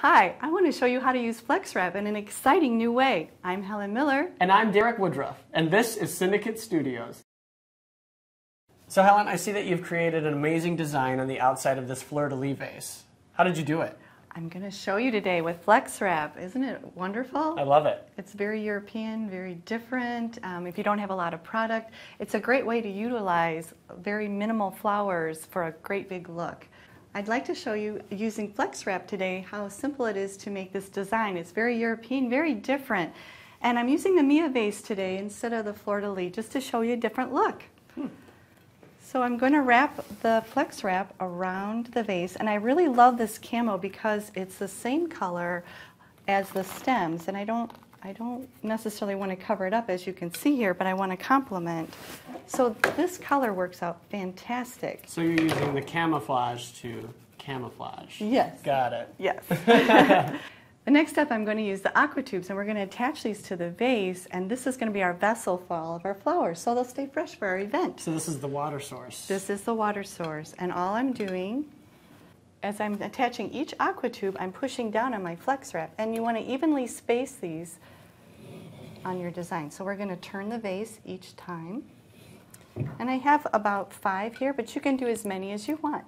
Hi, I want to show you how to use FlexWrap in an exciting new way. I'm Helen Miller. And I'm Derek Woodruff, and this is Syndicate Studios. So Helen, I see that you've created an amazing design on the outside of this fleur-de-lis vase. How did you do it? I'm going to show you today with FlexWrap. Isn't it wonderful? I love it. It's very European, very different. If you don't have a lot of product, it's a great way to utilize very minimal flowers for a great big look. I'd like to show you, using FlexWrap today, how simple it is to make this design. It's very European, very different. And I'm using the Mia vase today instead of the fleur-de-lis just to show you a different look. So I'm going to wrap the FlexWrap around the vase, and I really love this camo because it's the same color as the stems, and I don't necessarily want to cover it up, as you can see here, but I want to complement. So this color works out fantastic. So you're using the camouflage to camouflage. Yes. Got it. Yes. The next step, I'm going to use the aqua tubes, and we're going to attach these to the vase, and this is going to be our vessel for all of our flowers, so they'll stay fresh for our event. So this is the water source. This is the water source, and all I'm doing, as I'm attaching each aqua tube, I'm pushing down on my FlexWrap, and you want to evenly space these on your design. So we're going to turn the vase each time, and I have about 5 here, but you can do as many as you want.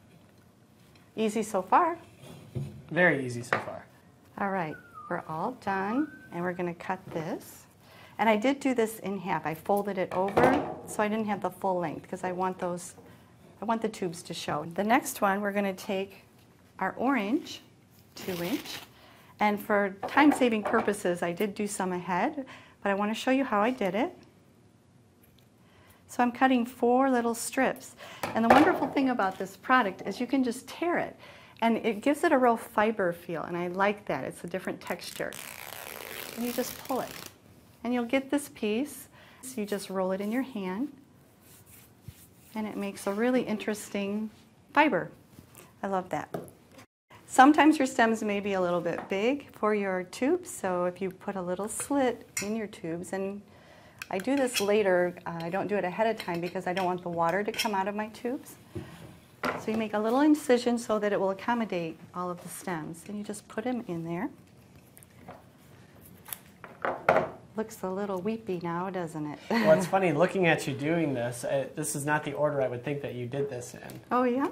Easy so far. Very easy so far. All right, we're all done, and we're going to cut this. And I did do this in half. I folded it over so I didn't have the full length because I want the tubes to show. The next one, we're going to take our orange, 2-inch, and for time-saving purposes, I did do some ahead, but I want to show you how I did it. So I'm cutting 4 little strips. And the wonderful thing about this product is you can just tear it. And it gives it a real fiber feel, and I like that. It's a different texture. And you just pull it. And you'll get this piece. So you just roll it in your hand, and it makes a really interesting fiber. I love that. Sometimes your stems may be a little bit big for your tubes, so if you put a little slit in your tubes, and I do this later, I don't do it ahead of time because I don't want the water to come out of my tubes. So you make a little incision so that it will accommodate all of the stems, and you just put them in there. Looks a little weepy now, doesn't it? Well, it's funny, looking at you doing this, this is not the order I would think that you did this in. Oh, yeah?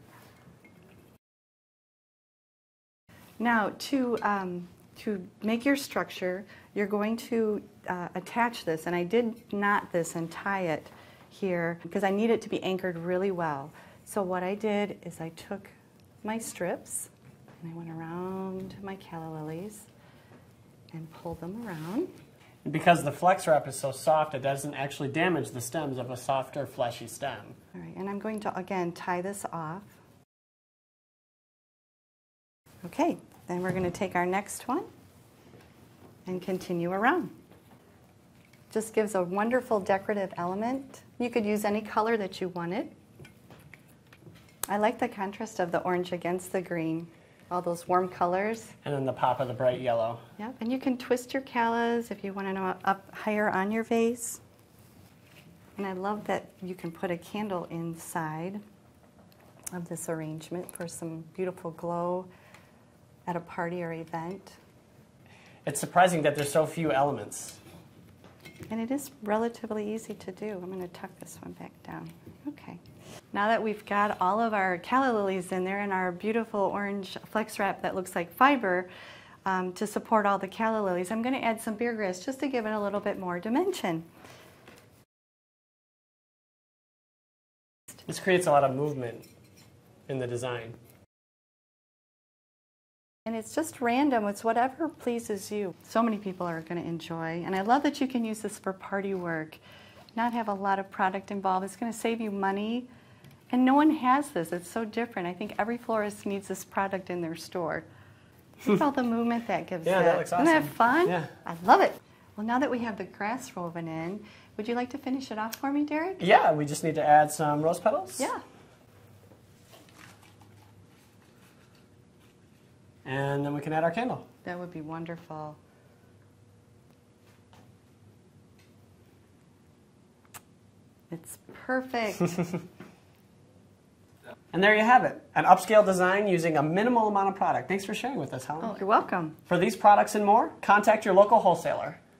Now, to make your structure, you're going to attach this, and I did knot this and tie it here because I need it to be anchored really well. So what I did is I took my strips and I went around my calla lilies and pulled them around. Because the FlexWrap is so soft, it doesn't actually damage the stems of a softer, fleshy stem. All right, and I'm going to, again, tie this off. Okay, then we're going to take our next one and continue around. Just gives a wonderful decorative element. You could use any color that you wanted. I like the contrast of the orange against the green, all those warm colors. And then the pop of the bright yellow. Yep, and you can twist your callas if you want to know up higher on your vase. And I love that you can put a candle inside of this arrangement for some beautiful glow at a party or event. It's surprising that there's so few elements. And it is relatively easy to do. I'm going to tuck this one back down. Okay. Now that we've got all of our calla lilies in there and our beautiful orange FlexWrap that looks like fiber to support all the calla lilies, I'm going to add some beer grass just to give it a little bit more dimension. This creates a lot of movement in the design. And it's just random. It's whatever pleases you. So many people are going to enjoy. And I love that you can use this for party work, not have a lot of product involved. It's going to save you money. And no one has this. It's so different. I think every florist needs this product in their store. Look at all the movement that gives Yeah, that looks awesome. Isn't that fun? Yeah. I love it. Well, now that we have the grass woven in, would you like to finish it off for me, Derek? Yeah, we just need to add some rose petals. Yeah. And then we can add our candle. That would be wonderful. It's perfect. And there you have it, an upscale design using a minimal amount of product. Thanks for sharing with us, Helen. Oh, you're welcome. For these products and more, contact your local wholesaler.